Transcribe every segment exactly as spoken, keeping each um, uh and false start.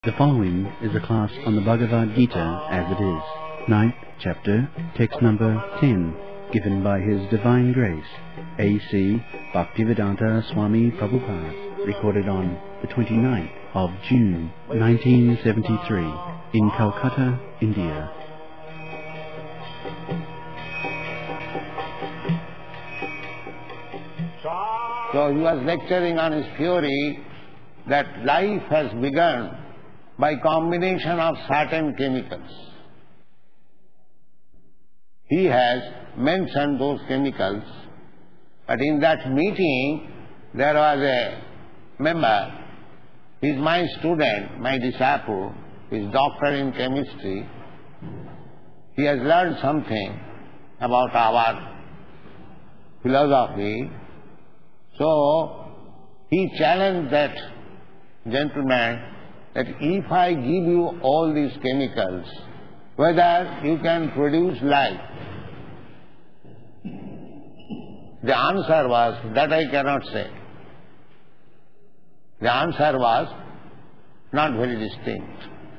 The following is a class on the Bhagavad Gita as it is, ninth chapter, text number ten, given by His Divine Grace, A C Bhaktivedanta Swami Prabhupada, recorded on the twenty-ninth of June, nineteen seventy-three, in Calcutta, India. So he was lecturing on his theory that life has begun by combination of certain chemicals. He has mentioned those chemicals, but in that meeting there was a member, he is my student, my disciple, he is doctor in chemistry. He has learned something about our philosophy. So he challenged that gentleman that if I give you all these chemicals, whether you can produce life. The answer was, that I cannot say. The answer was not very distinct.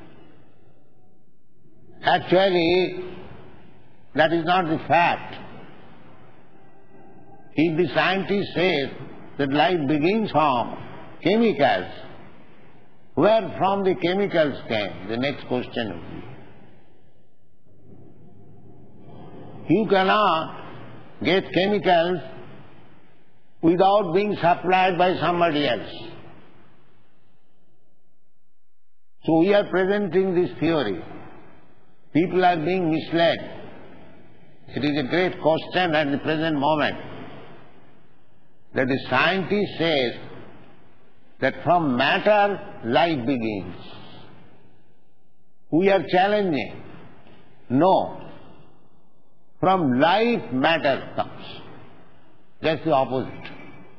Actually, that is not the fact. If the scientist says that life begins from chemicals, where from the chemicals came? The next question would be. You cannot get chemicals without being supplied by somebody else. So we are presenting this theory. People are being misled. It is a great question at the present moment that the scientist says that from matter life begins. We are challenging. No. From life matter comes. Just the opposite.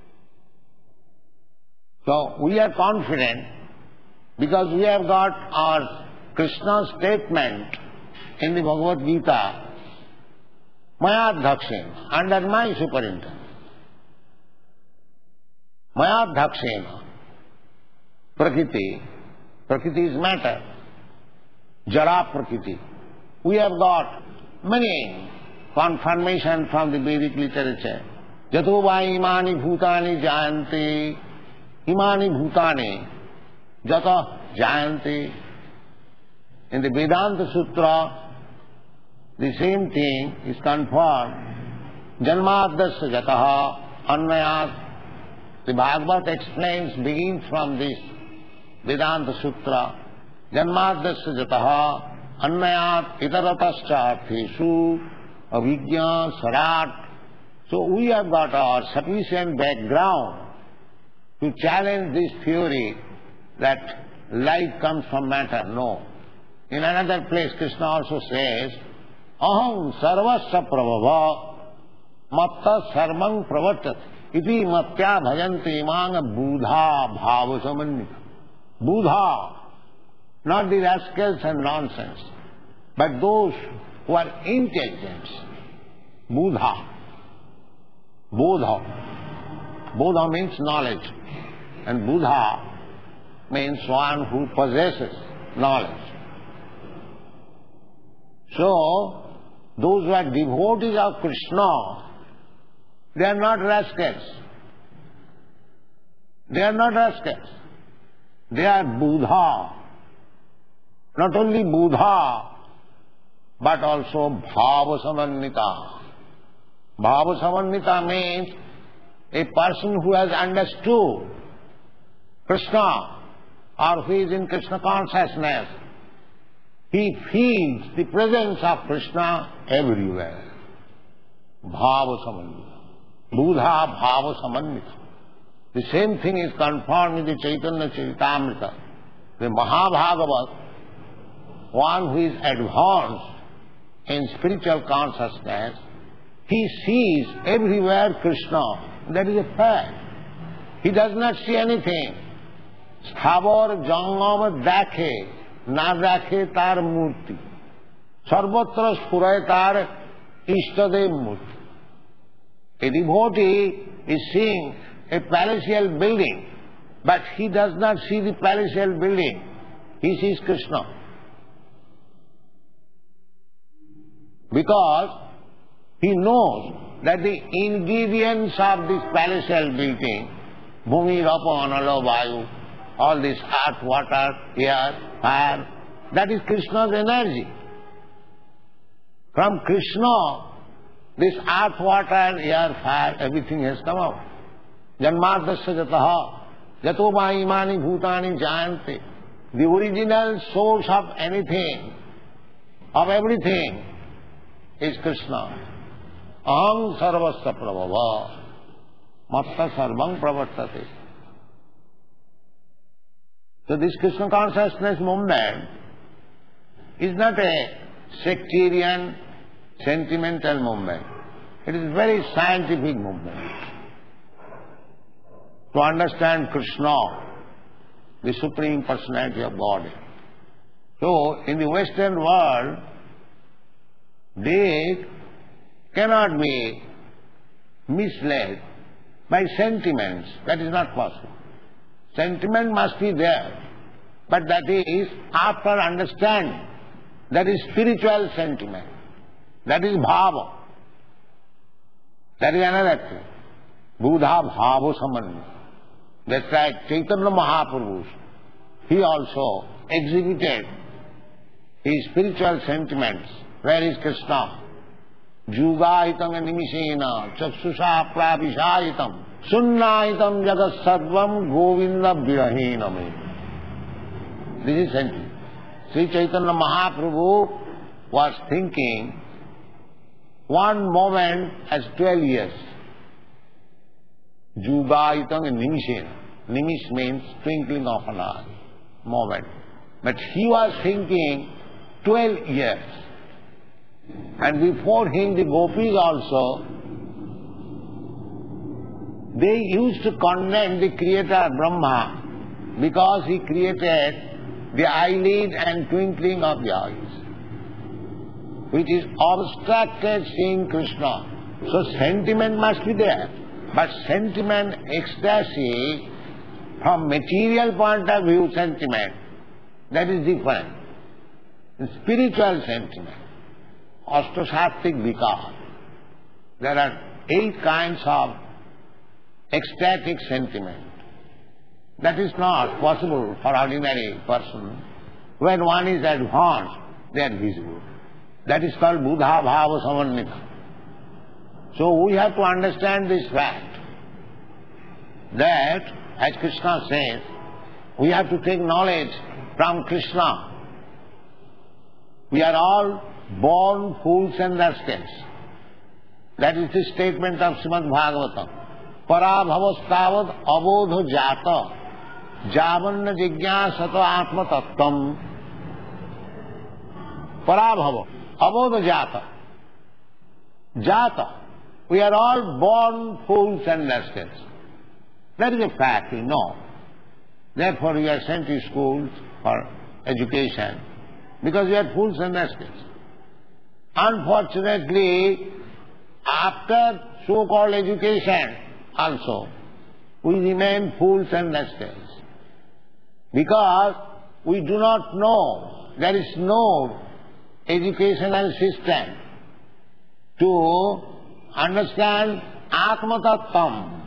So we are confident because we have got our Krishna statement in the Bhagavad Gita, Mayadhakshena, under my superintendence. Mayadhakshena. Prakriti. Prakriti is matter. Jara Prakriti. We have got many confirmation from the Vedic literature. Jato va imani bhutani jayante. Imani bhutani. Jata jayante. In the Vedanta Sutra, the same thing is confirmed. Janmadasya jataha annayat. The Bhagavad explains, begins from this Vedanta Sutra, Janmadasya jataha annayat itaratascha artheshu avijñā sarat. So we have got our sufficient background to challenge this theory that life comes from matter. No. In another place Krishna also says, aham sarvasya prabhava matta sarvang pravartat. Iti matya bhajanti manga buddha bhava samannita. Buddha, not the rascals and nonsense, but those who are intelligent. Buddha. Bodha. Bodha means knowledge. And Buddha means one who possesses knowledge. So, those who are devotees of Krishna, they are not rascals. They are not rascals. They are Buddha. Not only Buddha, but also Bhava Samannita. Bhava Samannita means a person who has understood Krishna or who is in Krishna consciousness. He feels the presence of Krishna everywhere. Bhava Samannita. Buddha Bhava Samannita. The same thing is confirmed in the Chaitanya Charitamrita. The Mahabhagavat, one who is advanced in spiritual consciousness, he sees everywhere Krishna. That is a fact. He does not see anything. Sthavar jangam dakhe, na dakhe tar murti. Sarvatra spuray tar ishtadev murti. A devotee is seeing a palatial building, but he does not see the palatial building. he sees Krishna. Because he knows that the ingredients of this palatial building, Bhumi, Rapa, Anala, Vayu, all this earth, water, air, fire, that is Krishna's energy. From Krishna, this earth, water, air, fire, everything has come out. Janmadasya jataha, jato ma imani bhutani jayante. The original source of anything, of everything, is Krishna. Aham sarvasya prabhava, matta sarvam pravartate. So this Krishna consciousness movement is not a sectarian, sentimental movement. It is a very scientific movement. To understand Krishna, the Supreme Personality of Godhead. So, in the Western world, they cannot be misled by sentiments. That is not possible. Sentiment must be there, but that is after understanding. That is spiritual sentiment. That is bhava. That is another thing. Buddha bhava samanya. That's right, Chaitanya Mahaprabhu, he also exhibited his spiritual sentiments. Where is Krishna? Jugahitam nimishena chakshusha pravishayitam sunnayitam jagat sarvam govinda virahiname. This is sentiment. Sri Chaitanya Mahaprabhu was thinking one moment as twelve years. Jugayitam nimishena. Nimish means twinkling of an eye, moment. But he was thinking twelve years. And before him the gopis also, they used to condemn the creator Brahma because he created the eyelid and twinkling of the eyes, which is obstructed seeing Krishna. So sentiment must be there. But sentiment, ecstasy, from material point of view sentiment, that is different. The spiritual sentiment, Ashtasattvik Vikar. There are eight kinds of ecstatic sentiment. That is not possible for ordinary person. When one is advanced, they are visible. That is called Buddha Bhava Samannita. So we have to understand this fact, that, as Krishna says, we have to take knowledge from Krishna. We are all born fools and rascals. That is the statement of Srimad Bhagavatam. Parabhavastavad abodho jata javanna jignasato atma tattvam. Parabhava, abodho jata. Jata. We are all born fools and rascals. That is a fact, we know. Therefore we are sent to schools for education, because we are fools and rascals. Unfortunately, after so-called education also, we remain fools and rascals. Because we do not know, there is no educational system to understand Atma Tattvam.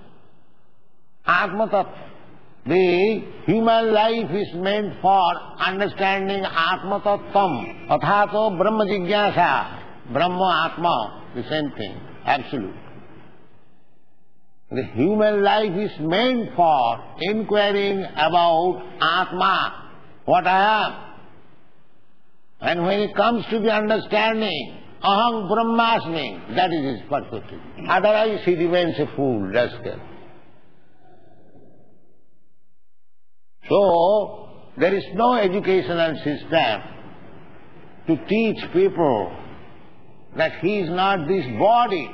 Atma Tattva. The human life is meant for understanding Atma Tattvam. Athato Brahma Jigyasa. Brahma, Atma, the same thing, absolute. The human life is meant for inquiring about Atma, what I am. And when it comes to the understanding, Aham Brahmasmi, that is his perspective. Otherwise he remains a fool, rascal. So, there is no educational system to teach people that he is not this body.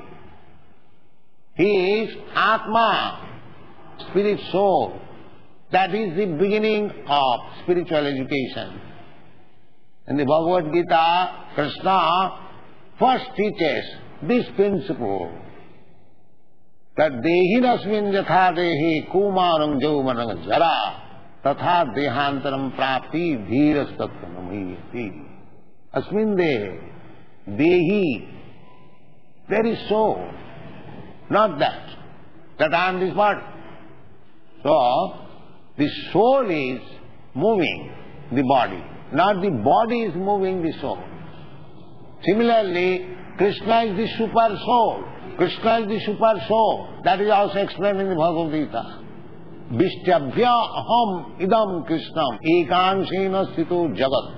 He is Atma, spirit soul. That is the beginning of spiritual education. In the Bhagavad Gita, Krishna first teaches this principle, that dehinasmin yatha dehi kumarang jaumanang jara tatha dehantaram prapti dhirastatva namiyati. Asmin dehe, dehi, there is soul, not that, that I am this body. So, the soul is moving the body, not the body is moving the soul. Similarly, Krishna is the super soul. Krishna is the super soul. That is also explained in the Bhagavad Gita. Vishtyabhya aham idam Krishnam ekanshena sthito jagat.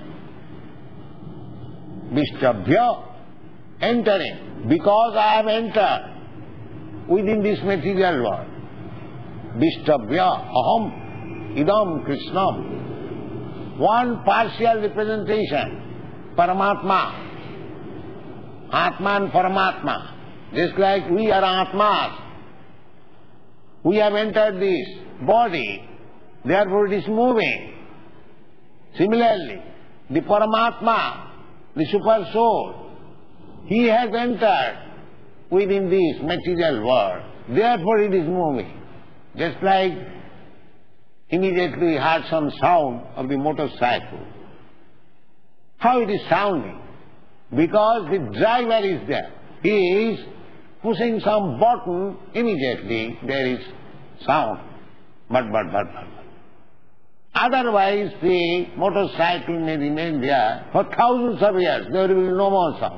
Vishtyabhya, entering, because I have entered within this material world. Vishtyabhya aham idam Krishnam. One partial representation, Paramatma. Atma and Paramatma. Just like we are Atmas. We have entered this body, therefore it is moving. Similarly, the Paramatma, the super soul, he has entered within this material world, therefore it is moving. Just like immediately we heard some sound of the motorcycle. How it is sounding? Because the driver is there. He is pushing some button, immediately there is sound. But, but, but, but. Otherwise the motorcycle may remain there for thousands of years. There will be no more sound.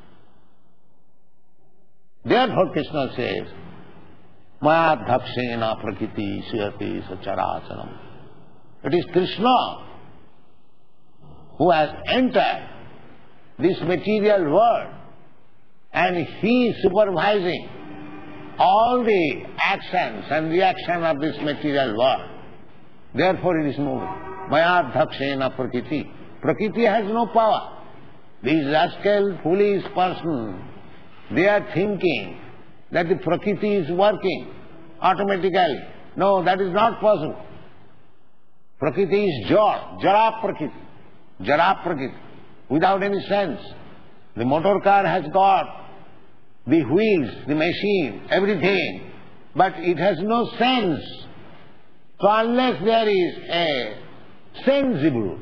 Therefore Krishna says, Maya dhakshena prakriti suyati sacharacharam. It is Krishna who has entered this material world and he is supervising all the actions and reaction of this material world. Therefore it is moving. Maya dhakshena prakriti. Prakriti has no power. These rascal, foolish person, they are thinking that the prakriti is working automatically. No, that is not possible. Prakriti is jara, jara prakriti, jara prakriti, without any sense. The motor car has got the wheels, the machine, everything, but it has no sense. So unless there is a sensible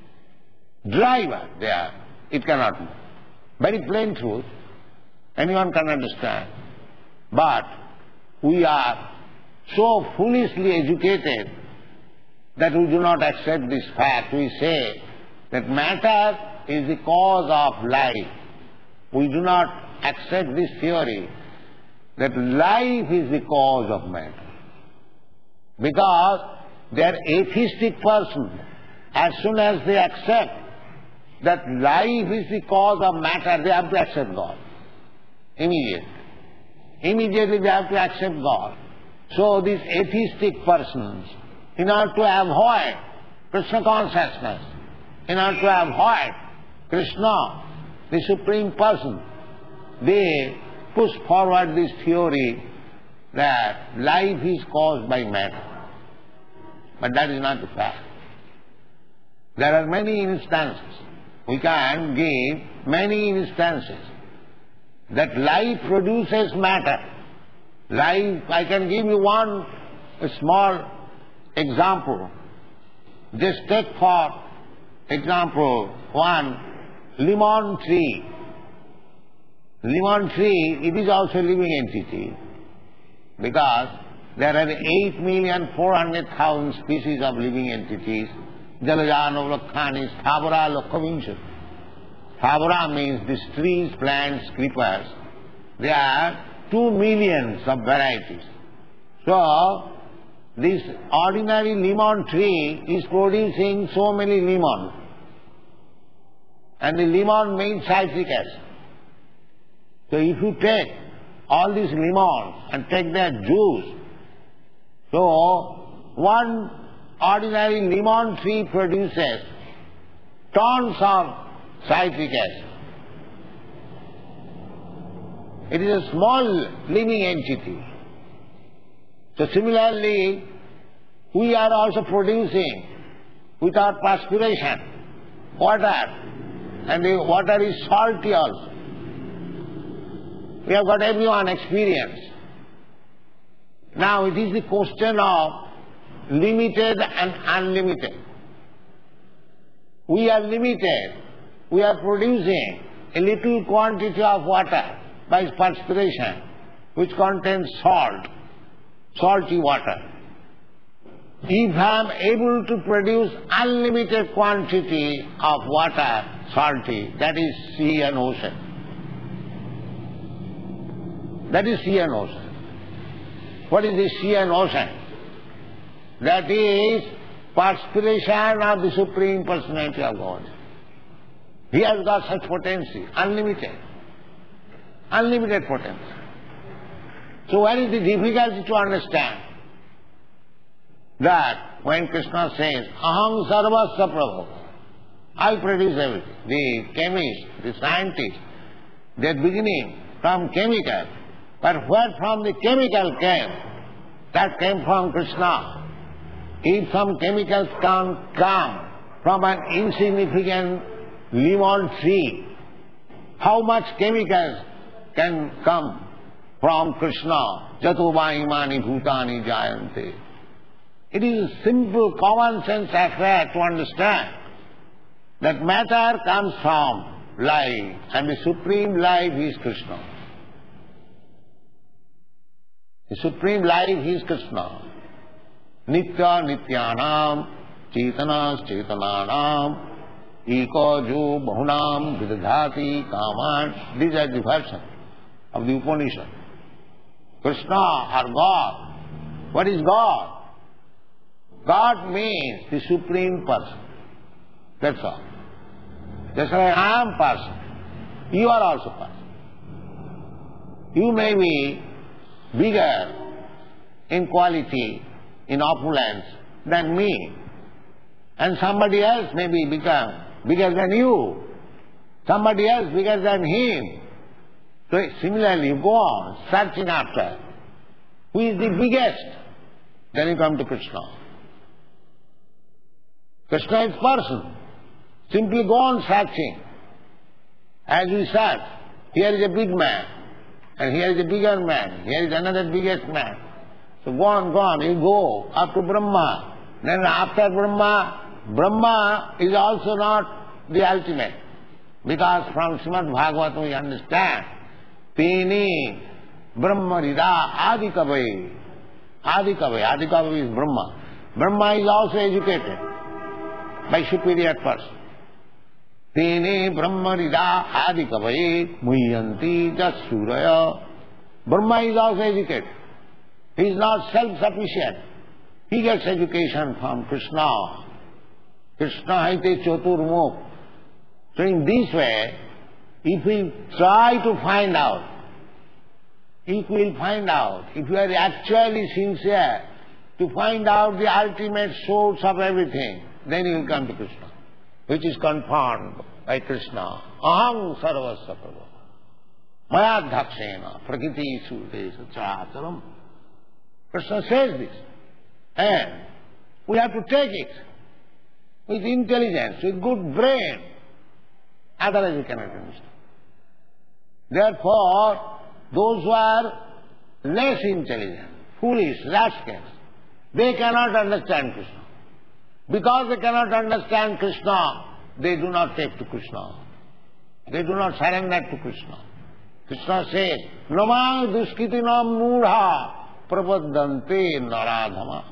driver there, it cannot move. Very plain truth, anyone can understand. But we are so foolishly educated that we do not accept this fact. We say that matter is the cause of life. We do not accept this theory that life is the cause of matter. Because they are atheistic person. As soon as they accept that life is the cause of matter, they have to accept God. Immediately. Immediately they have to accept God. So these atheistic persons, in order to avoid Krishna consciousness, in order to avoid Krishna, the Supreme Person, they push forward this theory that life is caused by matter. But that is not the fact. There are many instances. We can give many instances that life produces matter. Life, I can give you one a small example. Just take for example one lemon tree. Lemon tree, it is also a living entity because there are eight million four hundred thousand species of living entities. Jalajano Lakhani, Thabara Lokhavinsha. Thabara means these trees, plants, creepers. There are two millions of varieties. So, this ordinary lemon tree is producing so many lemon. And the lemon means citric acid. So if you take all these lemons and take their juice, so one ordinary lemon tree produces tons of citric acid. It is a small living entity. So similarly, we are also producing with our perspiration water, and the water is salty also. We have got everyone experience. Now it is the question of limited and unlimited. We are limited. We are producing a little quantity of water by perspiration, which contains salt, salty water. If I am able to produce unlimited quantity of water, salty, that is sea and ocean. That is sea and ocean. What is the sea and ocean? That is perspiration of the Supreme Personality of God. He has got such potency, unlimited. Unlimited potency. So what is the difficulty to understand? That when Krishna says, Aham sarvasya prabhu, I produce everything. The chemist, the scientist, they are beginning from chemical. But where from the chemical came? That came from Krishna. If some chemicals can come from an insignificant lemon tree, how much chemicals can come from Krishna? Jato va imani bhutani jayante. It is a simple common sense affair to understand that matter comes from life, and the supreme life is Krishna. The supreme life is Krishna. Nitya nityanam, chetanas chetananam, eko jo bahunam vidadhati kaman. These are the versions of the Upanishad. Krishna or God. What is God? God means the Supreme Person. That's all. Just like I am person, you are also person. You may be bigger in quality, in opulence than me, and somebody else may be become bigger than you, somebody else bigger than him. So similarly, you go on searching after who is the biggest, then you come to Krishna. Krishna is person. Simply go on searching. As we search, here is a big man, and here is a bigger man, here is another biggest man. So go on, go on, you go up to Brahma. Then after Brahma, Brahma is also not the ultimate. Because from Srimad Bhagavatam we understand, Tini Brahma Rida Adi Kavai. Adi Kavai, Adi Kavai is Brahma. Brahma is also educated by superior person. Tene Brahma Rida Adi Kavai Muhyanti Jasuraya. Brahma is also educated. He is not self-sufficient. He gets education from Krishna. Krishna haite chaturmukh. So in this way, if we try to find out, if we will find out, if we are actually sincere to find out the ultimate source of everything, then you will come to Krishna, which is confirmed by Krishna. Aham sarvasya prabhu. Maya dhakshena prakriti sudesa chacharam. Krishna says this. And we have to take it with intelligence, with good brain. Otherwise we cannot understand. Therefore, those who are less intelligent, foolish, rascals, they cannot understand Krishna. Because they cannot understand Krishna, they do not take to Krishna. They do not surrender to Krishna. Krishna says, Namang duskitinam mudha prapaddante naradhama.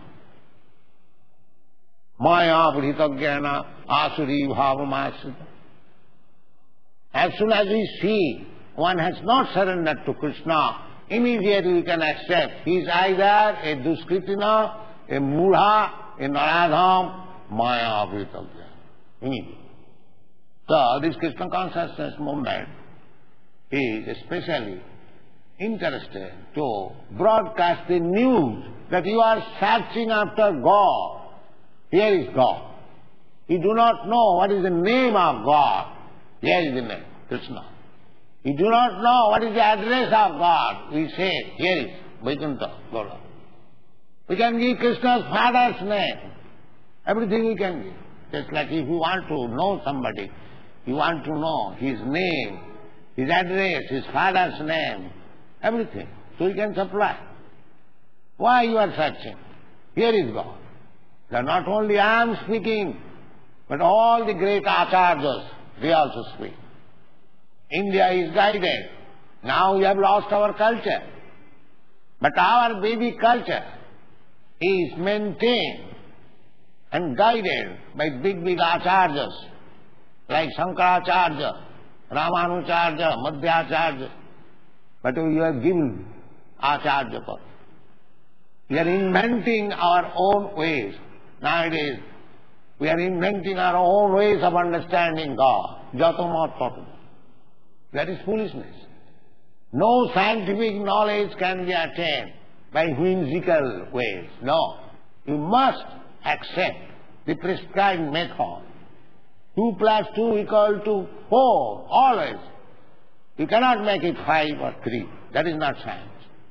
Maya bhritagyana asuri bhavamasrita. As soon as we see one has not surrendered to Krishna, immediately we can accept he is either a duskritina, a mudha, a naradham, maya bhritagya. Immediately. So this Krishna consciousness movement is especially interested to broadcast the news that you are searching after God. Here is God. You do not know what is the name of God. Here is the name, Krishna. You do not know what is the address of God. We say, here is Vaikuntha, Gaura. We can give Krishna's father's name. Everything we can give. Just like if you want to know somebody, you want to know his name, his address, his father's name, everything. So you can supply. Why you are searching? Here is God. That not only I am speaking, but all the great acharyas, they also speak. India is guided. Now we have lost our culture. But our Vedic culture is maintained and guided by big, big acharyas like Shankaracharya, Ramanujarya, Madhyacharya. But we have given acharya path. We are inventing our own ways. Nowadays, we are inventing our own ways of understanding God. Jatamat tatam. That is foolishness. No scientific knowledge can be attained by whimsical ways. No. You must accept the prescribed method. Two plus two equal to four, always. You cannot make it five or three. That is not science.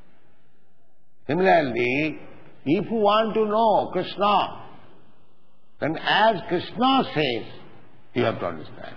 Similarly, if you want to know Krishna, then as Krishna says, you have to understand.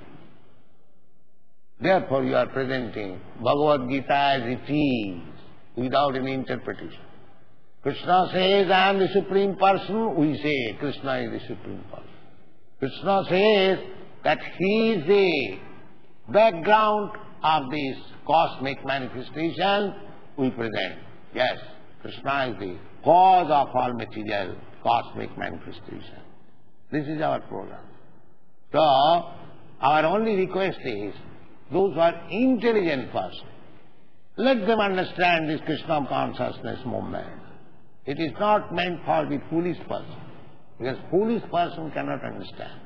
Therefore you are presenting Bhagavad Gita as it is, without any interpretation. Krishna says, I am the Supreme Person, we say Krishna is the Supreme Person. Krishna says that he is the background of this cosmic manifestation, we present. Yes, Krishna is the cause of all material cosmic manifestation. This is our program. So, our only request is, those who are intelligent persons, let them understand this Krishna consciousness movement. It is not meant for the foolish person, because foolish person cannot understand.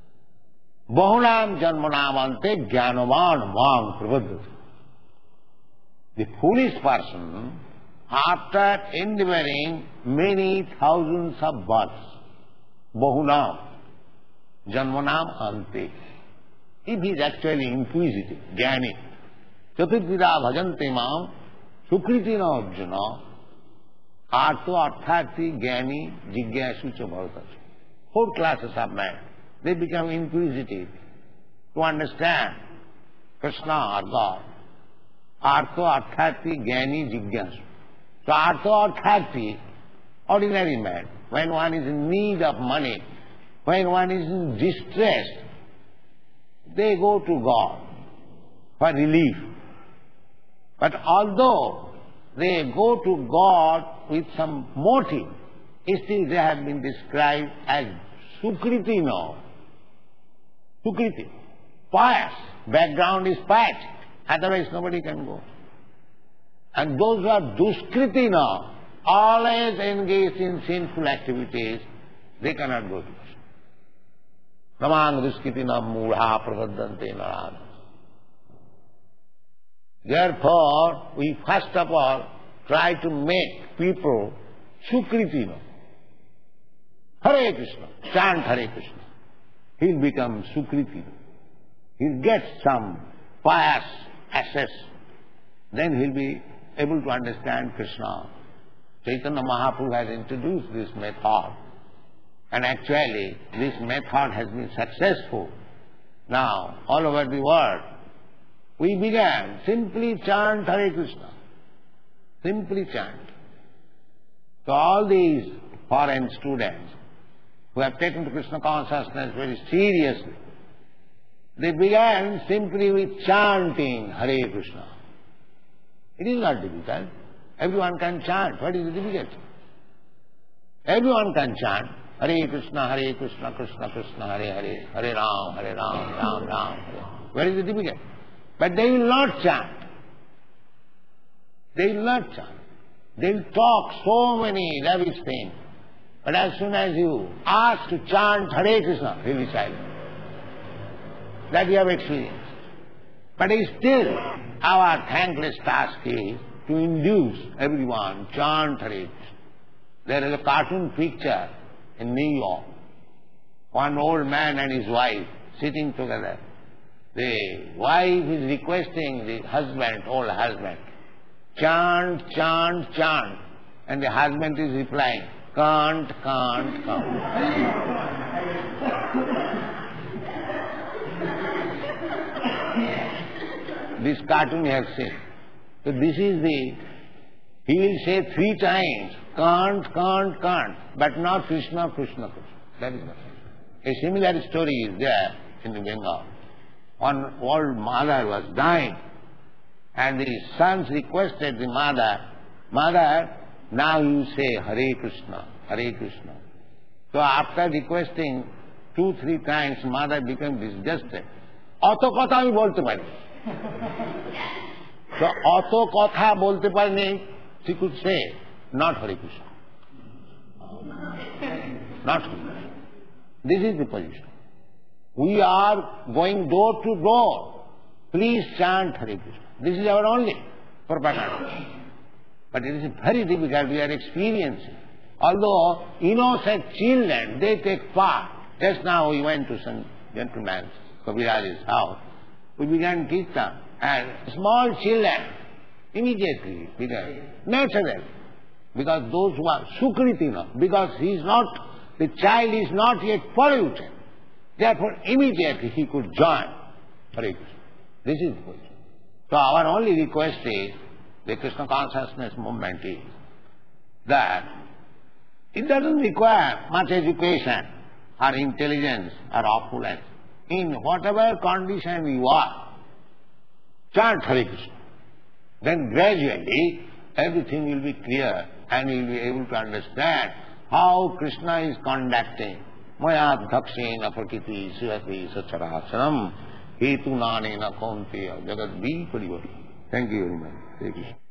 Bahunam janmanamante jnanavan mam prabhaddhati. The foolish person, after enduring many thousands of births, bahunam janmanam ante, if he is actually inquisitive, jnani, chaturvida bhajante mam sukritina arjuna, artho arthati jnani jigyasu cha bhavata. Four classes of men, they become inquisitive to understand Krishna or God. Artho arthati jnani jigyasu. So artho arthati, ordinary man, when one is in need of money, when one is in distress, they go to God for relief. But although they go to God with some motive, still they have been described as Sukriti now. Sukriti, pious. Background is pious. Otherwise nobody can go. And those who are Duskriti now, always engaged in sinful activities, they cannot go to Krishna. Namang duskritina mudha pravaddante narada. Therefore, we first of all try to make people Sukritina. Hare Krishna, chant Hare Krishna. He'll become Sukritina. He'll get some pious access. Then he'll be able to understand Krishna. Chaitanya Mahaprabhu has introduced this method. And actually, this method has been successful. Now, all over the world, we began simply chant Hare Krishna. Simply chant. So all these foreign students who have taken to Krishna consciousness very seriously, they began simply with chanting Hare Krishna. It is not difficult. Everyone can chant. What is the difficulty? Everyone can chant. Hare Krishna, Hare Krishna, Krishna Krishna, Hare Hare, Hare Ram, Hare Ram, Ram Ram, Hare. Where is the difficult? But they will not chant. They will not chant. They will talk so many lavish things. But as soon as you ask to chant Hare Krishna, he will be silent. That we have experienced. But still, our thankless task is to induce everyone to chant Hare Krishna. There is a cartoon picture in New York. One old man and his wife sitting together. The wife is requesting the husband, old husband, chant, chant, chant. And the husband is replying, can't, can't, can't. This cartoon you have seen. So this is the, he will say three times, can't, can't, can't, but not Krishna, Krishna, Krishna. That is not. A similar story is there in Bengal. One old mother was dying, and the sons requested the mother, Mother, now you say Hare Krishna, Hare Krishna. So after requesting two, three times, mother became disgusted. অত কথা আমি বলতে পারি। So অত কথা বলতে পারিনি, she could say, not Hare Krishna. Not Hare Krishna. This is the position. We are going door to door. Please chant Hare Krishna. This is our only propaganda. But it is very difficult, we are experiencing. Although innocent children, they take part. Just now we went to some gentleman's, Kaviraj's house. We began kirtan, and small children immediately began, naturally. Because those who are sukritina, because he is not, the child is not yet polluted. Therefore immediately he could join Hare Krishna. This is the question. So our only request is, the Krishna consciousness movement is that it doesn't require much education or intelligence or opulence. In whatever condition you are, chant Hare Krishna. Then gradually everything will be clear and you will be able to understand how Krishna is conducting. Maya dhakshena prakiti suyati sacharacharam hetu nanena kaunteya jagat vi parivati. Thank you very much. Hare Krishna.